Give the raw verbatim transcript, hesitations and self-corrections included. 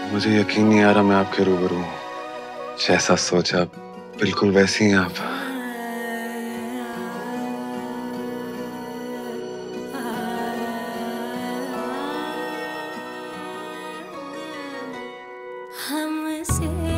मुझे यकीन नहीं आ रहा मैं आपके रूबरू हूँ। जैसा सोचा बिल्कुल वैसी हैं आप। हमसे